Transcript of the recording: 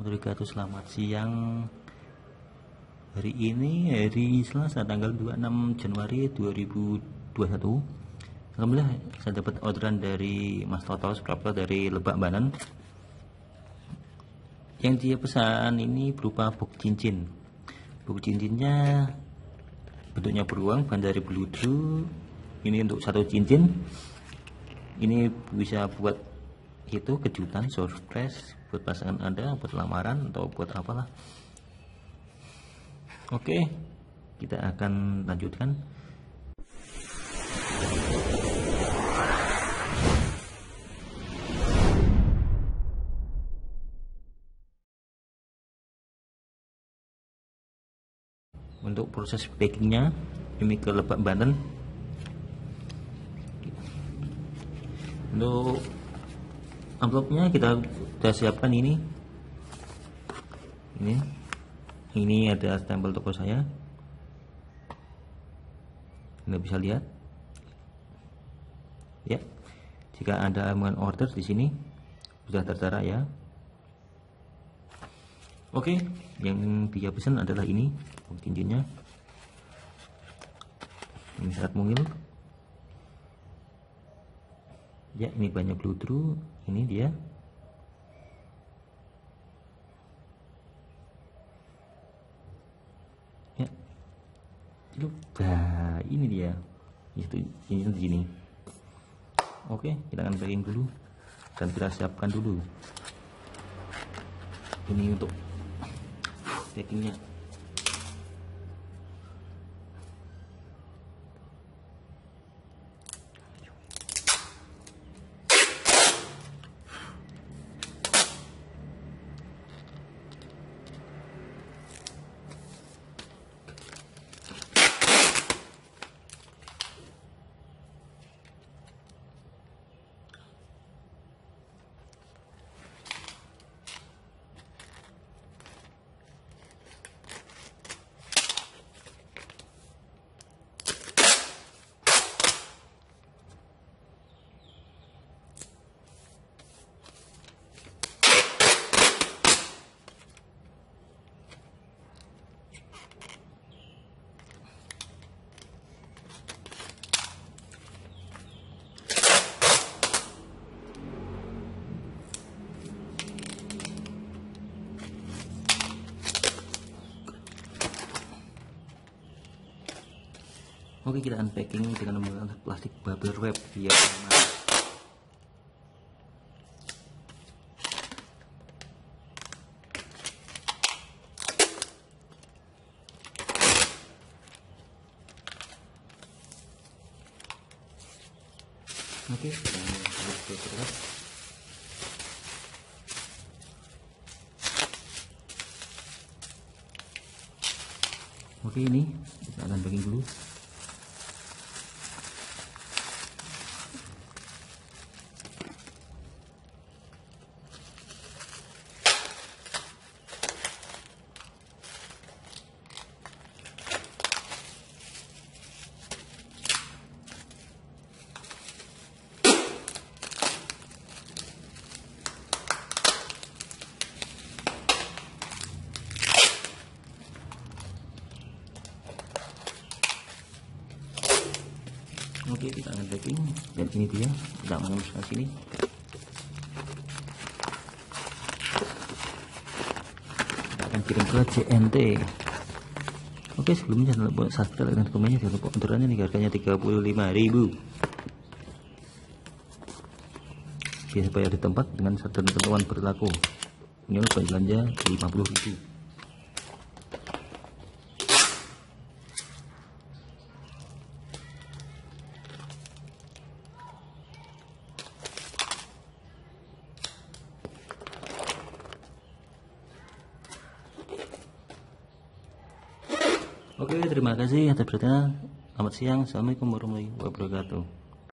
wabarakatuh. Selamat siang. Hari ini hari Selasa tanggal 26 Januari 2021. Alhamdulillah saya dapat orderan dari Mas Toto subscriber dari Lebak Banten. Yang dia pesan ini berupa box cincin. Box cincinnya bentuknya beruang, bahan dari beludru. Ini untuk satu cincin. Ini bisa buat itu kejutan, surprise buat pasangan Anda, buat lamaran atau buat apalah. Oke, kita akan lanjutkan. Untuk proses packingnya ini ke Lebak Banten. Untuk amplopnya kita sudah siapkan ini ada stempel toko saya, Anda bisa lihat ya. Jika Anda order di sini sudah tertera ya. Oke, yang dia pesan adalah ini cincinnya. Ini sangat mungil ya, ini banyak beludru, ini dia. Ya, nah ini dia, ini begini. Oke, kita akan packing dulu dan kita siapkan dulu ini untuk packingnya. Oke, kita unpacking dengan menggunakan plastik bubble wrap biar aman. Oke, kita terus. Oke, ini kita akan packing dulu. Oke, kita akan packing dan ini dia, kita menembus ke sini. Kita akan kirim ke JNT. Oke, sebelumnya jangan lupa subscribe dan komennya, jangan lupa orderannya nih, harganya 35.000. Biasa bayar di tempat dengan ketentuan berlaku. Ini belanja 50.000. Oke, terima kasih atas perhatiannya. Selamat siang. Assalamualaikum warahmatullahi wabarakatuh.